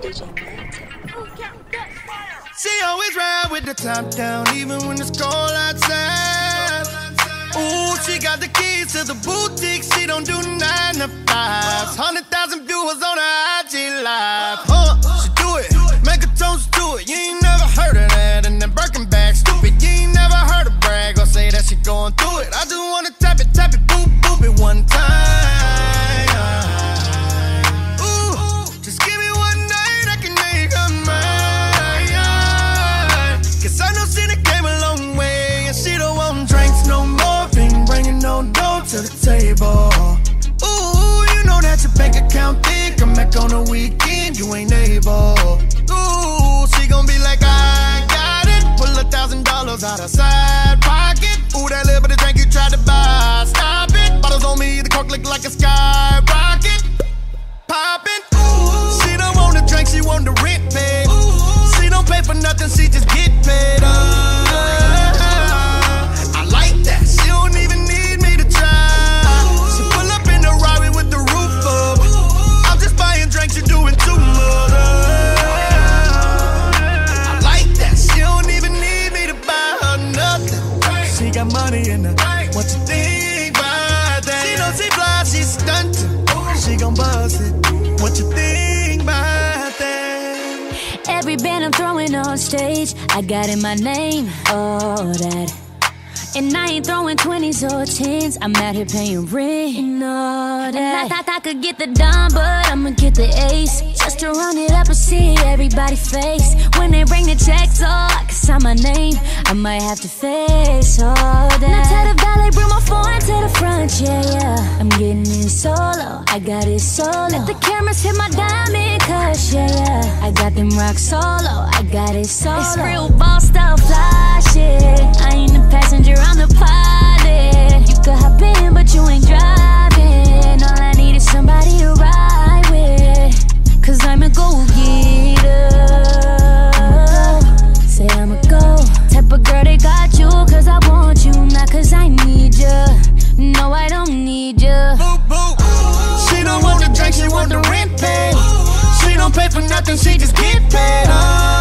She always ride with the top down, even when it's cold outside. Ooh, she got the keys to the boutique. She don't do 9 to 5s. 100,000 viewers on her IG live. She do it, make a toast to it. You ain't never heard of that. And then Birkin bag, stupid. You ain't never heard her brag or say that she going through it. I just wanna tap it, boop, boop it one time. Ooh, just give me one night, I can make her mine. Cause I know she done came a long way, and she don't want drinks no more. Ain't bringing no dough to the table. Ooh, you know that your bank account thick. Come back on the weekend, you ain't able. Ooh, she gon' be like, I got it. Pull $1,000 out her side pocket. Ooh, that little bit of drink you tried to buy, stop it. Bottles on me, the cork look like a skyrocket. Poppin', ooh, she don't want the drink, she want the rent paid. She don't pay for nothing, she just get paid. I like that, she don't even need me to try. She pull up in the Rari with the roof up. I'm just buying drinks, you're doing too much. I like that, she don't even need me to buy her nothing. She got money in her, what you think about that? She don't see blind, she's stunting. She gon' buzz it, what you think about that? Every band I'm throwing on stage, I got in my name, all that. And I ain't throwing 20s or 10s, I'm out here paying rent and all that. And I thought I could get the dime, but I'ma get the ace, just to run it up and see everybody face. When they bring the checks, oh, I can sign my name, I might have to face all that. Now tell the valet, bring my phone to the front, yeah, yeah. I'm getting in solo, I got it solo. Let the cameras hit my diamond cush, yeah, yeah. I got them rock solo, I got it solo. It's real ball style fly shit. I ain't the passenger, I'm the pilot. You could hop in, but you ain't driving. All I need is somebody to ride with, cause I'm a go-getter. Say I'm a go type of girl, they got you cause I want you, not cause I need ya. No, I don't need ya. Boop, boop. She don't want the drink, she want the rent paid. She don't pay for nothing, she just get paid.